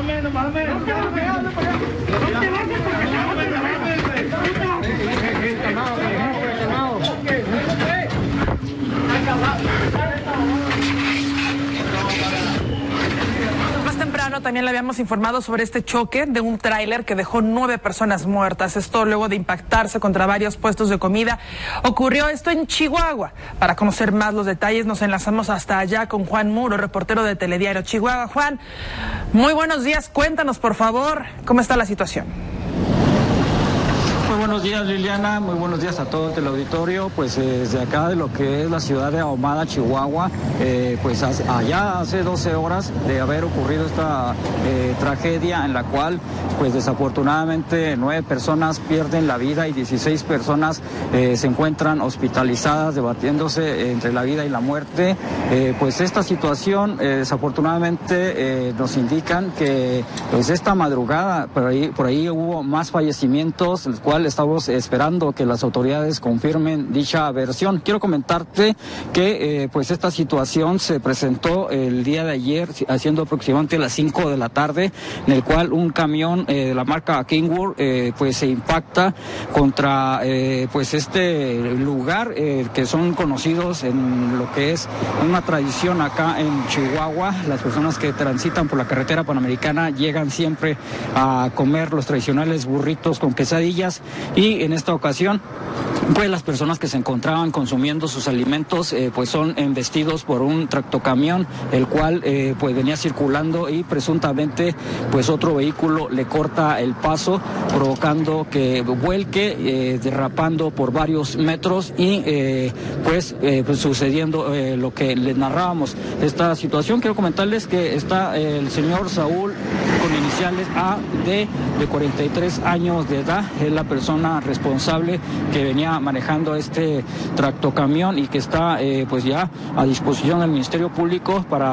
Más temprano también le habíamos informado sobre este choque de un tráiler que dejó 9 personas muertas. Esto luego de impactarse contra varios puestos de comida. Ocurrió esto en Chihuahua. Para conocer más los detalles nos enlazamos hasta allá con Juan Muro, reportero de Telediario Chihuahua. Juan, muy buenos días. Cuéntanos, por favor, cómo está la situación. Muy buenos días, Liliana, muy buenos días a todo el teleauditorio. Pues desde acá de lo que es la ciudad de Ahumada, Chihuahua, pues allá hace 12 horas de haber ocurrido esta tragedia en la cual pues desafortunadamente 9 personas pierden la vida y 16 personas se encuentran hospitalizadas, debatiéndose entre la vida y la muerte. Pues esta situación desafortunadamente nos indican que pues esta madrugada por ahí hubo más fallecimientos, el cual estamos esperando que las autoridades confirmen dicha versión. Quiero comentarte que pues esta situación se presentó el día de ayer, haciendo aproximadamente las 5 de la tarde, en el cual un camión de la marca Kenworth pues se impacta contra pues este lugar que son conocidos en lo que es una tradición acá en Chihuahua. Las personas que transitan por la carretera panamericana llegan siempre a comer los tradicionales burritos con quesadillas. Y en esta ocasión, pues las personas que se encontraban consumiendo sus alimentos, pues son embestidos por un tractocamión, el cual pues venía circulando y presuntamente pues otro vehículo le corta el paso, provocando que vuelque, derrapando por varios metros y pues sucediendo lo que les narrábamos. Esta situación, quiero comentarles que está el señor Saúl con iniciales AD, de 43 años de edad, es la persona responsable que venía manejando este tractocamión y que está pues ya a disposición del Ministerio Público para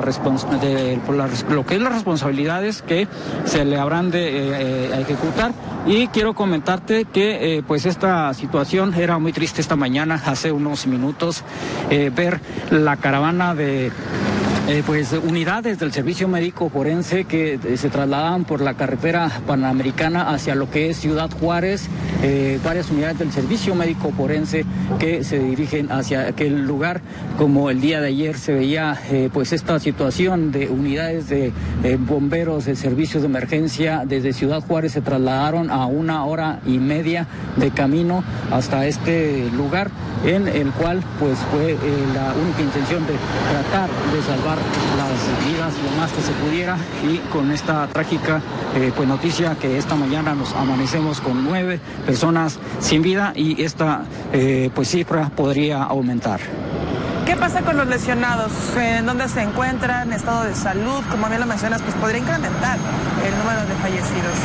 lo que es las responsabilidades que se le habrán de ejecutar. Y quiero comentarte que pues esta situación era muy triste esta mañana, hace unos minutos, ver la caravana de pues unidades del Servicio Médico Forense que se trasladaban por la carretera panamericana hacia lo que es Ciudad Juárez, varias unidades del Servicio Médico Forense que se dirigen hacia aquel lugar. Como el día de ayer se veía pues esta situación de unidades de bomberos de servicios de emergencia desde Ciudad Juárez se trasladaron a 1 hora y media de camino hasta este lugar, en el cual pues fue la única intención de tratar de salvar las vidas lo más que se pudiera, y con esta trágica pues noticia que esta mañana nos amanecemos con 9 personas sin vida y esta pues cifra podría aumentar. ¿Qué pasa con los lesionados? ¿En dónde se encuentran? ¿Estado de salud? Como bien lo mencionas, pues podría incrementar el número de fallecidos.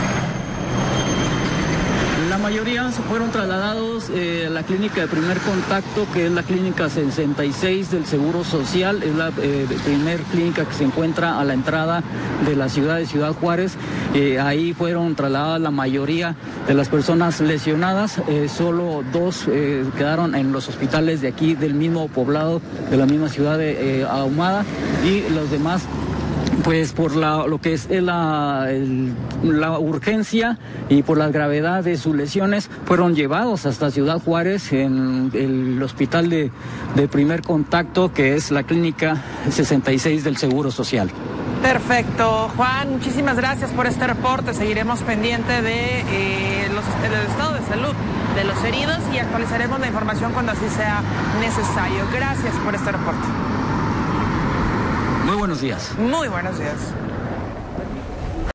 La mayoría fueron trasladados a la clínica de primer contacto, que es la clínica 66 del Seguro Social. Es la primer clínica que se encuentra a la entrada de la ciudad de Ciudad Juárez. Ahí fueron trasladadas la mayoría de las personas lesionadas. Solo 2 quedaron en los hospitales de aquí, del mismo poblado, de la misma ciudad de Ahumada, y los demás pues por lo que es la urgencia y por la gravedad de sus lesiones fueron llevados hasta Ciudad Juárez en el hospital de primer contacto, que es la clínica 66 del Seguro Social. Perfecto, Juan, muchísimas gracias por este reporte. Seguiremos pendiente de del estado de salud de los heridos y actualizaremos la información cuando así sea necesario. Gracias por este reporte. Muy buenos días. Muy buenos días.